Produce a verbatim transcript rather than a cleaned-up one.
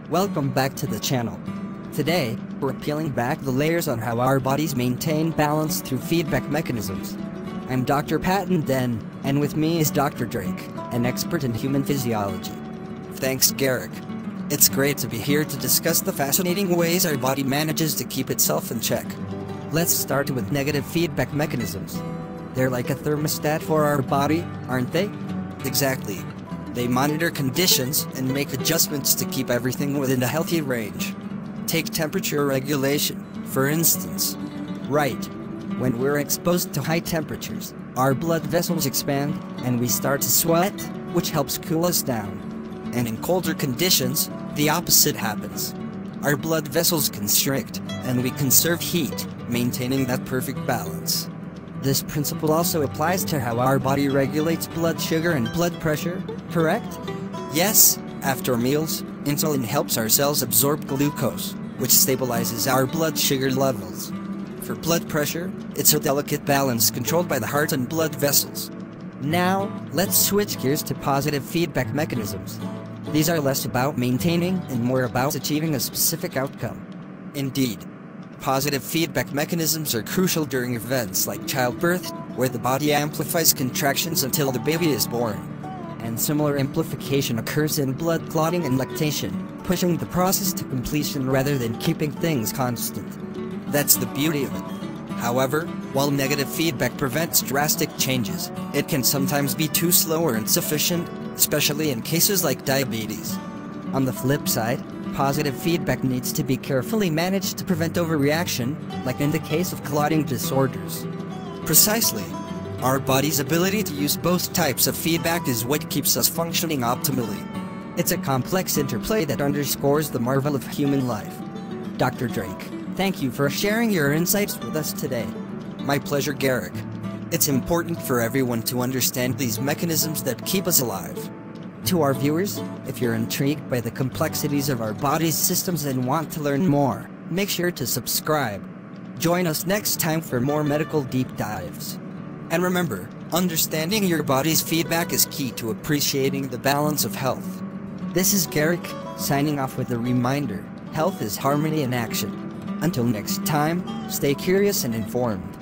Welcome back to the channel. Today, we're peeling back the layers on how our bodies maintain balance through feedback mechanisms. I'm Doctor Patton Den, and with me is Doctor Drake, an expert in human physiology. Thanks, Garrick. It's great to be here to discuss the fascinating ways our body manages to keep itself in check. Let's start with negative feedback mechanisms. They're like a thermostat for our body, aren't they? Exactly. They monitor conditions and make adjustments to keep everything within a healthy range. Take temperature regulation, for instance. Right. When we're exposed to high temperatures, our blood vessels expand, and we start to sweat, which helps cool us down. And in colder conditions, the opposite happens. Our blood vessels constrict, and we conserve heat, maintaining that perfect balance. This principle also applies to how our body regulates blood sugar and blood pressure, correct? Yes, after meals, insulin helps our cells absorb glucose, which stabilizes our blood sugar levels. For blood pressure, it's a delicate balance controlled by the heart and blood vessels. Now, let's switch gears to positive feedback mechanisms. These are less about maintaining and more about achieving a specific outcome. Indeed. Positive feedback mechanisms are crucial during events like childbirth, where the body amplifies contractions until the baby is born. And similar amplification occurs in blood clotting and lactation, pushing the process to completion rather than keeping things constant. That's the beauty of it. However, while negative feedback prevents drastic changes, it can sometimes be too slow or insufficient, especially in cases like diabetes. On the flip side, positive feedback needs to be carefully managed to prevent overreaction, like in the case of clotting disorders. Precisely. Our body's ability to use both types of feedback is what keeps us functioning optimally. It's a complex interplay that underscores the marvel of human life. Doctor Drake, thank you for sharing your insights with us today. My pleasure, Garrick. It's important for everyone to understand these mechanisms that keep us alive. To our viewers, if you're intrigued by the complexities of our body's systems and want to learn more, make sure to subscribe. Join us next time for more medical deep dives. And remember, understanding your body's feedback is key to appreciating the balance of health. This is Garrick, signing off with a reminder, health is harmony in action. Until next time, stay curious and informed.